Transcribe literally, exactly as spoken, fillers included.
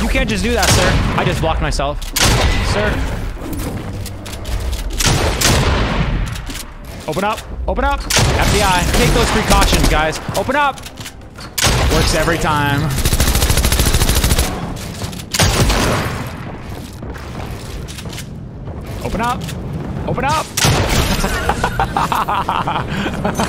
You can't just do that, sir. I just blocked myself. Sir. Open up. Open up. F B I. Take those precautions, guys. Open up. Works every time. Open up. Open up.